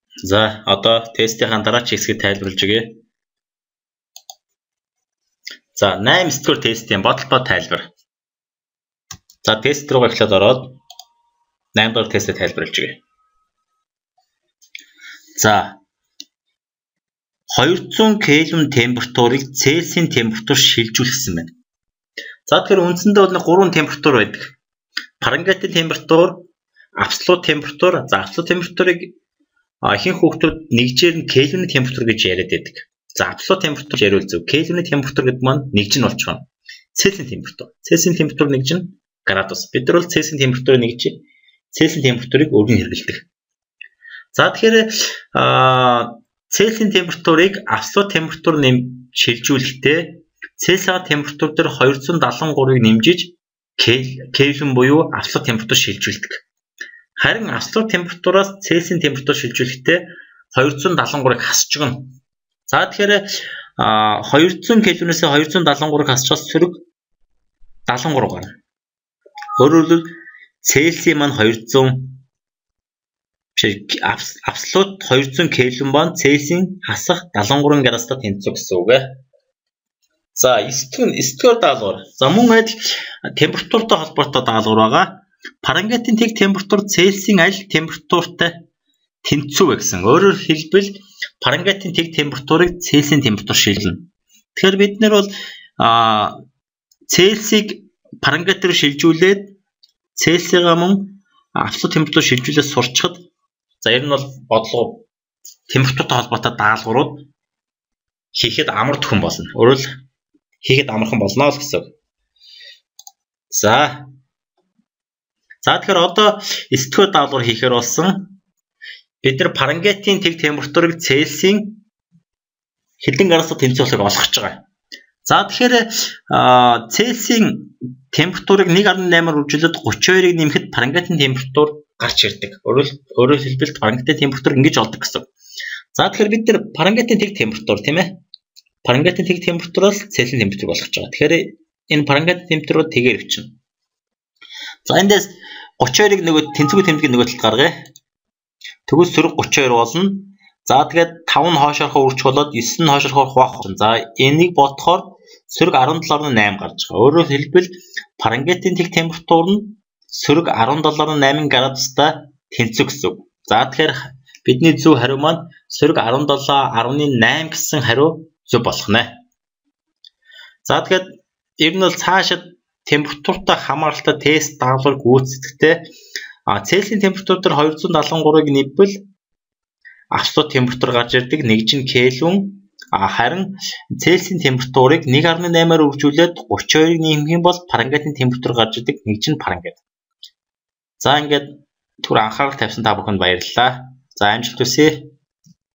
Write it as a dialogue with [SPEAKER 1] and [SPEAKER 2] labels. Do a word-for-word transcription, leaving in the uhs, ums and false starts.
[SPEAKER 1] За одоо тестийн дараач хэсгийг тайлбарлаж өгье. За найман дэх тестийн бодлого тайлбар. За тест руу эхлээд ороод найман дахь тестийг тайлбарлаж өгье. За двести кельвин температурыг Цельсийн температур шилжүүлсэн байна. За тэгэхээр үндсэндээ бол гурван температур байдаг. Фаренгейтийн температур, абсолют температур, за абсолют температурыг ихэнх хүүхдүүд нэгжээр нь кельвин температур гэж яриад байдаг. За абсолют температур яриул зөв. Кельвин температур гэдэг маань нэгж нь болж байна. Цельсийн температур. Цельсийн температур нэгж нь градус. Бид нар бол Цельсийн температурыг нэгж Цельсийн температурыг өргөн хэрэглэдэг. За тэгэхээр аа Цельсийн температурыг абсолют температур нэм шилжүүлэхдээ Цельсийн температур дээр двести седемдесет и три-ыг нэмжиж кельвин буюу абсолют температур шилжүүлдэг. Харин абсолют температураас Цельсийн температур шилжүүлэхдээ двести седемдесет и три-ыг хасж гэнэ. За тэгэхээр двести кельвинээс двести седемдесет и три-ыг хасчаас сөрөг седемдесет и три гарна. Өөрөөр хэлбэл Цельсийн маань двести абсолют двести кельвин ба Цельсийн хасах седемдесет и три градустай тэнцвэр гэсэн үг ээ. За эсдгээр даалгавар. За мөн адил температуртай холбоотой даалгавар байгаа. Фаренгейтийн тэг температур Цельсийн аль температуртай тэнцвэр гэсэн. Өөрөөр хэлбэл Фаренгейтийн тэг температурыг Цельсийн температур шилжүүлнэ. Тэгэхээр бид нар бол Цельсийг Фаренгейтээр шилжүүлээд Цельсийгаа мөн абсолют температур шилжүүлээд сурчхад за ер нь бол бодлого температуртай холбоотой даалгаврууд хийхэд амар төхөн болно. Өөрөөр хийхэд амархан болно л гэсэн. За. За тэгэхээр одоо эсдгээр даалгавар хийхээр болсон бид нар Фаренгейтийн тэг температурыг Цельсийн хэдэн градустай тэнцвэрлэхийг олгож байгаа. За тэгэхээр Цельсийн температурыг нэг нөлөө восемь үржүүлээд тридцать и двыг нэмэхэд Фаренгейтийн температур гарч ирдэг. Өөрөөр хэлбэл Фаренгейтийн температур ингэж олдог гэсэн. За тэгэхээр бид нар Фаренгейтийн тэг температур тийм ээ. Фаренгейтийн тэг температураас Цельсийн температур болгож байгаа. Тэгэхээр энэ Фаренгейтийн температурыг тэгээр өвчин. За эндээс тридцать и двыг нөгөө тэнцвэргүй тэмдгийг нөгөө талд гаргая. Тэгвэл сөрөг тридцать и два болно. За тэгээд five нь хоошоорхоо үржих болоод nine нь хоошоорхоо хуваах болно. За энийг бодохоор сөрөг sevenseven eight гарч байгаа. Өөрөөр хэлбэл Фаренгейтийн тэг температур нь сөрөг sevenseven eight градустай тэнцвэр гэсэн үг. За тэгэхээр бидний зөв хариу маань сөрөг sevenseven eight гэсэн хариу зөв болох нэ. За тэгэхээр ер нь бол цаашид температуртай хамааралтай тест даалгавар гүйцэтгэхдээ Цельсийн температур дээр двести седемдесет и три-ыг нэмвэл абсолют температур гарч ирдэг нэгж нь кельвин. Харин Цельсийн температурыг one point eight-аар үржүүлээд тридцать и двыг нэмэх юм бол Фаренгейтийн температур гарч ирдэг нэгж нь Фаренгейт. За ингээд түр анхаарал тавьсан та бүхэнд баярлалаа. За амжилт хүсье.